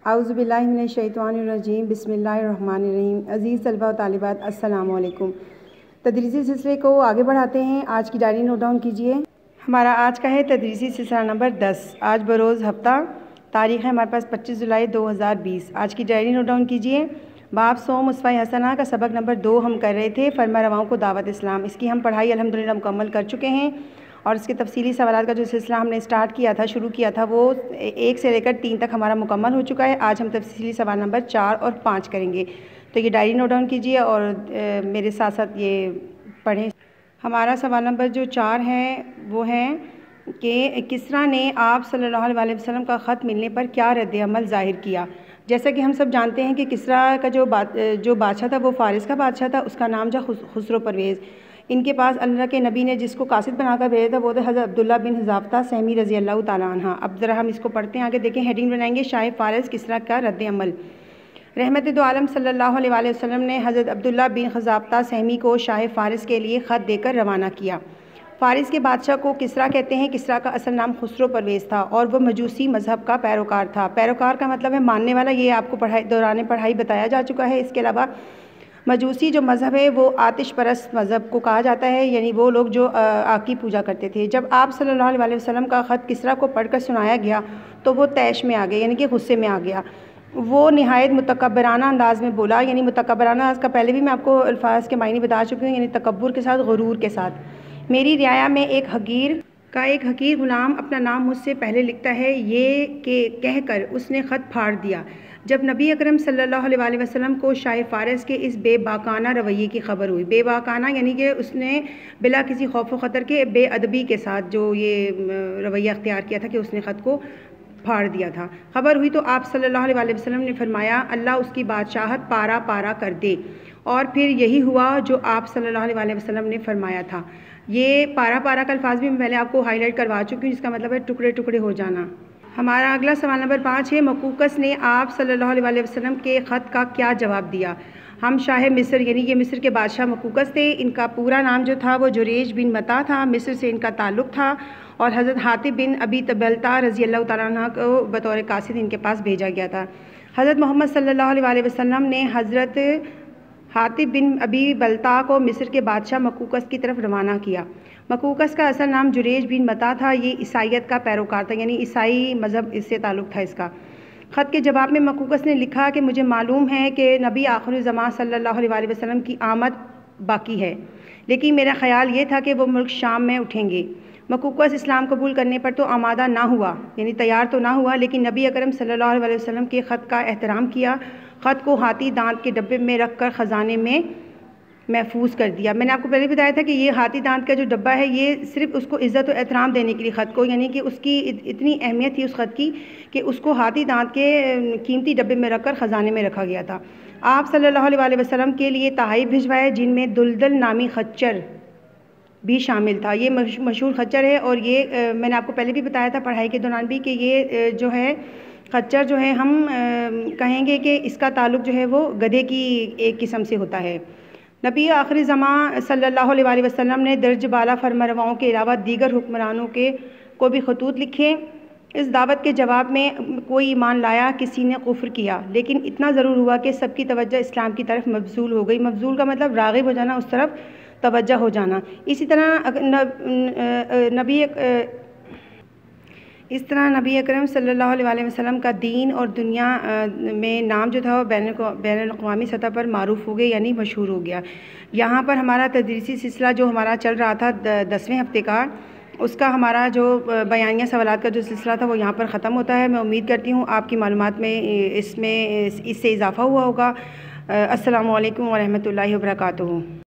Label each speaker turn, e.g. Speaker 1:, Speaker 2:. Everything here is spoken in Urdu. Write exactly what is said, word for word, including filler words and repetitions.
Speaker 1: اعوذ باللہ من الشیطان الرجیم، بسم اللہ الرحمن الرحیم۔ عزیز طلبہ و طالبات، السلام علیکم۔ تدریسی سلسلے کو آگے بڑھاتے ہیں۔ آج کی ڈائری نوٹ ڈاؤن کیجیے۔ ہمارا آج کا ہے تدریسی سلسلہ نمبر دس۔ آج بروز ہفتہ، تاریخ ہے ہمارے پاس پچیس جولائی دو ہزار بیس۔ آج کی ڈائری نوٹ ڈاؤن کیجیے۔ باب سوم اسوہ حسنہ کا سبق نمبر دو ہم کر رہے تھے، فرما رواؤں کو دعوت اسلام۔ اس کی ہم پڑھائی الحمدللہ مکمل کر چکے ہیں، اور اس کے تفصیلی سوالات کا جو سلسلہ ہم نے اسٹارٹ کیا تھا، شروع کیا تھا، وہ ایک سے لے کر تین تک ہمارا مکمل ہو چکا ہے۔ آج ہم تفصیلی سوال نمبر چار اور پانچ کریں گے، تو یہ ڈائری نوٹ ڈاؤن کیجیے اور میرے ساتھ ساتھ یہ پڑھیں۔ ہمارا سوال نمبر جو چار ہے وہ ہے کہ کسریٰ نے آپ صلی اللہ علیہ وسلم کا خط ملنے پر کیا رد عمل ظاہر کیا؟ جیسا کہ ہم سب جانتے ہیں کہ کسریٰ کا جو جو بادشاہ تھا وہ فارس کا بادشاہ تھا، اس کا نام تھا خسرو پرویز۔ ان کے پاس اللہ کے نبی نے جس کو قاصد بنا کر بھیجا تھا وہ تھا حضرت عبداللہ بن حذافہ سہمی رضی اللہ تعالیٰ عنہ۔ اب ذرا ہم اس کو پڑھتے ہیں، آگے دیکھیں، ہیڈنگ بنائیں گے شاہ فارس کسریٰ کا رد عمل۔ رحمت دو عالم صلی اللہ علیہ وآلہ وسلم نے حضرت عبداللہ بن حذافہ سہمی کو شاہ فارس کے لیے خط دے کر روانہ کیا۔ فارس کے بادشاہ کو کسریٰ کہتے ہیں۔ کسریٰ کا اصل نام خسرو پرویز تھا اور وہ مجوسی مذہب کا پیروکار تھا۔ پیروکار کا مطلب ہے ماننے والا، یہ آپ کو پڑھائی دوران پڑھائی بتایا جا چکا ہے۔ اس کے علاوہ مجوسی جو مذہب ہے وہ آتش پرست مذہب کو کہا جاتا ہے، یعنی وہ لوگ جو آگ کی پوجا کرتے تھے۔ جب آپ صلی اللہ علیہ وسلم کا خط کسریٰ کو پڑھ کر سنایا گیا تو وہ طیش میں آ گیا، یعنی کہ غصے میں آ گیا۔ وہ نہایت متکبرانہ انداز میں بولا، یعنی متکبرانہ انداز کا پہلے بھی میں آپ کو الفاظ کے معنی بتا چکی ہوں، یعنی تکبر کے ساتھ، غرور کے ساتھ۔ میری رعایا میں ایک حقیر کا ایک حقیر غلام اپنا نام مجھ سے پہلے لکھتا ہے، یہ کہ کہہ کر اس نے خط پھاڑ دیا۔ جب نبی اکرم صلی اللہ علیہ وآلہ وسلم کو شاہ فارس کے اس بے باکانہ رویے کی خبر ہوئی، بے باکانہ یعنی کہ اس نے بلا کسی خوف و خطر کے بے ادبی کے ساتھ جو یہ رویہ اختیار کیا تھا کہ اس نے خط کو پھاڑ دیا تھا، خبر ہوئی تو آپ صلی اللہ علیہ وآلہ وسلم نے فرمایا، اللہ اس کی بادشاہت پارا پارا کر دے۔ اور پھر یہی ہوا جو آپ صلی اللہ علیہ وآلہ وسلم نے فرمایا تھا۔ یہ پارا پارا کا الفاظ بھی میں پہلے آپ کو ہائی لائٹ کروا چکی ہوں، جس کا مطلب ہے ٹکڑے ٹکڑے ہو جانا۔ ہمارا اگلا سوال نمبر پانچ ہے، مقوقس نے آپ صلی اللہ علیہ وآلہ وسلم کے خط کا کیا جواب دیا؟ ہم شاہ مصر، یعنی یہ مصر کے بادشاہ مقوقس تھے، ان کا پورا نام جو تھا وہ جریج بن متا تھا، مصر سے ان کا تعلق تھا، اور حضرت حاطب بن ابی طبلتہ رضی اللہ تعالیٰ عنہ کو بطور قاصد ان کے پاس بھیجا گیا تھا۔ حضرت محمد صلی اللہ علیہ وآلہ وسلم نے حضرت حاطب بن ابی بلتہ کو مصر کے بادشاہ مقوقس کی طرف روانہ کیا۔ مقوقس کا اصل نام جریج بن متا تھا، یہ عیسائیت کا پیروکار تھا، یعنی عیسائی مذہب اس سے تعلق تھا اس کا۔ خط کے جواب میں مقوقس نے لکھا کہ مجھے معلوم ہے کہ نبی آخر الزماں صلی اللہ علیہ وآلہ وسلم کی آمد باقی ہے، لیکن میرا خیال یہ تھا کہ وہ ملک شام میں اٹھیں گے۔ مقوقس اسلام قبول کرنے پر تو آمادہ نہ ہوا، یعنی تیار تو نہ ہوا، لیکن نبی اکرم صلی اللہ علیہ وسلم کے خط کا احترام کیا، خط کو ہاتھی دانت کے ڈبے میں رکھ کر خزانے میں محفوظ کر دیا۔ میں نے آپ کو پہلے بتایا تھا کہ یہ ہاتھی دانت کا جو ڈبہ ہے یہ صرف اس کو عزت و احترام دینے کے لیے خط کو، یعنی کہ اس کی اتنی اہمیت تھی اس خط کی کہ اس کو ہاتھی دانت کے قیمتی ڈبے میں رکھ کر خزانے میں رکھا گیا تھا۔ آپ صلی اللہ علیہ وآلہ وسلم کے لیے تحائف بھجوائے، جن میں دلدل نامی خچر بھی شامل تھا۔ یہ مشہور خچر ہے، اور یہ میں نے آپ کو پہلے بھی بتایا تھا پڑھائی کے دوران بھی کہ یہ جو ہے خچر جو ہے ہم کہیں گے کہ اس کا تعلق جو ہے وہ گدھے کی ایک قسم سے ہوتا ہے۔ نبی آخری زمان صلی اللہ علیہ وآلہ وسلم نے درج بالا فرما رواؤں کے علاوہ دیگر حکمرانوں کے کو بھی خطوط لکھے۔ اس دعوت کے جواب میں کوئی ایمان لایا، کسی نے کفر کیا، لیکن اتنا ضرور ہوا کہ سب کی توجہ اسلام کی طرف مبذول ہو گئی۔ مبذول کا مطلب راغب ہو جانا، اس طرف توجہ ہو جانا۔ اسی طرح نبی اس طرح نبی اکرم صلی اللہ علیہ وآلہ وسلم کا دین اور دنیا میں نام جو تھا وہ بین الاقوامی سطح پر معروف ہو گیا، یعنی مشہور ہو گیا۔ یہاں پر ہمارا تدریسی سلسلہ جو ہمارا چل رہا تھا دسویں ہفتے کا، اس کا ہمارا جو بیانیہ سوالات کا جو سلسلہ تھا وہ یہاں پر ختم ہوتا ہے۔ میں امید کرتی ہوں آپ کی معلومات میں اس میں اس سے اضافہ ہوا ہوگا۔ السلام علیکم ورحمۃ اللہ وبرکاتہ۔